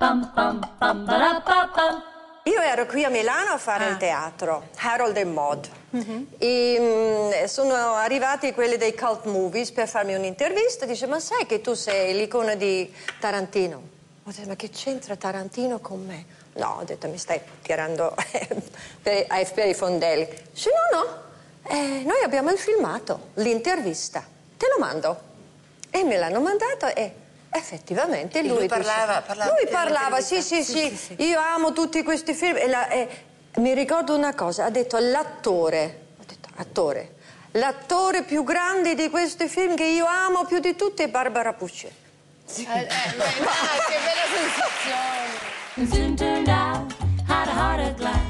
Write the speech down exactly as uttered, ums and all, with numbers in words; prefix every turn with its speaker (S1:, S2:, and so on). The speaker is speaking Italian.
S1: Io ero qui a Milano a fare
S2: ah.
S1: il teatro, Harold e Maude. Mm-hmm. E mh, sono arrivati quelli dei cult movies per farmi un'intervista. Dice, ma sai che tu sei l'icona di Tarantino? Ho detto, ma che c'entra Tarantino con me? No, ho detto, mi stai tirando per, per i fondelli. Dice, no, no, eh, noi abbiamo il filmato, l'intervista. Te lo mando. E me l'hanno mandato e... effettivamente lui,
S2: lui parlava,
S1: dice,
S2: parlava
S1: lui parlava sì sì, sì sì sì io amo tutti questi film e, la, e mi ricordo una cosa, ha detto l'attore ha detto attore l'attore più grande di questi film che io amo più di tutti è Barbara Pucci.
S3: Sì. Eh, eh, ma, ma che bella sensazione.